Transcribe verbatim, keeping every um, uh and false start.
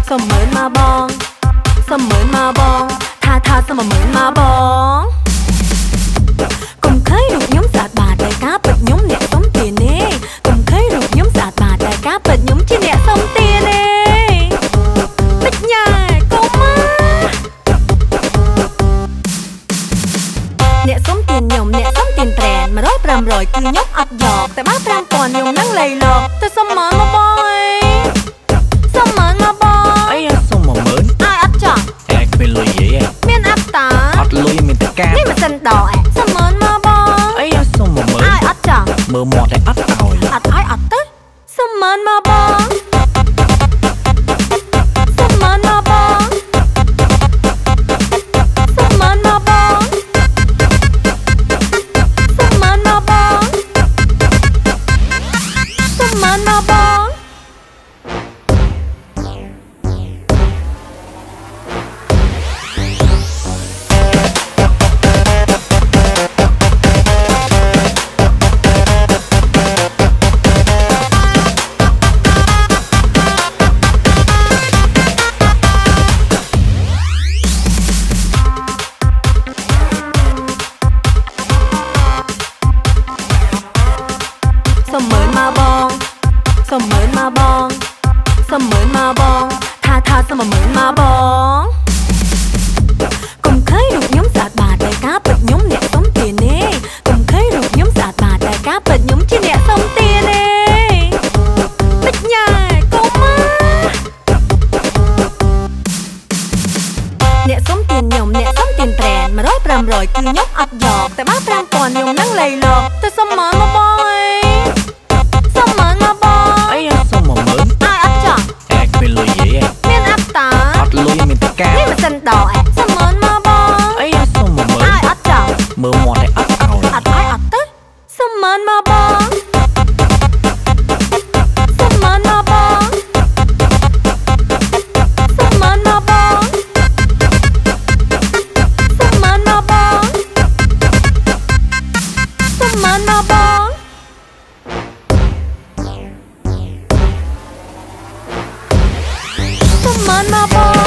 សុំមើលមកបងសុំមើលមកបងថាថាសុំមើលមកបងកុំឃើញរូបខ្ញុំស្អាតបាតតែការពិតខ្ញុំអ្នកសុំទានទេកុំឃើញរូបខ្ញុំស្អាតបាតតែការពិតខ្ញុំជាអ្នកសុំទានទេបិទញ៉ាកុំមកអ្នកសុំទានខ្ញុំអ្នកសុំទានប្រែនមួយរយប្រាំរយគឺខ្ញុំអត់យកតែបើប្រាំពាន់ខ្ញុំនឹងលៃលកតែសុំមកមកបងអីសុំមកមកបងអីសុំមកមើលអាយអត់ចង់តែគ្មានលុយយីមានអត់តាអត់លុយមានតែការនេះមិនសិនដកសុំមកមកបងអីសុំមកមើលអាយអត់ចង់មើលមាត់តែអត់ឲ្យអត់ឲ្យអត់ទៅសុំមកមកបងសុំមកមកបងសុំមកមកបងសុំមកមកបងសុំមកមកបងសុំមើលមកបងសុំមើលមកបងសុំមើលមកបងថាថាសុំមើលមកបងកុំឃើញរូបខ្ញុំស្អាតបាតតែការពិតខ្ញុំអ្នកសុំទានទេកុំឃើញរូបខ្ញុំស្អាតបាតតែការពិតខ្ញុំជាអ្នកសុំទានទេបិទញ៉ាកុំមកអ្នកសុំទានខ្ញុំអ្នកសុំទានប្រែនមួយរយប្រាំរយគឺខ្ញុំអត់យកតែបើប្រាំពាន់ខ្ញុំនឹងលៃលកតែសុំមកមកបងអីសុំមកមកបងអីសុំមកមើលអាយអត់ចង់តែគ្មានលុយយីមានអត់តាអត់លុយមានតែការនេះមិនសិនដកសុំមកមកបងអីសុំមកមើលអាយអត់ចង់មើលមាត់តែអត់ឲ្យអត់ឲ្យអត់ទៅសុំមកមកបងសុំមកមកបងសុំមកមកបងសុំមកមកបងសុំមកមកបងសុំមកមកបង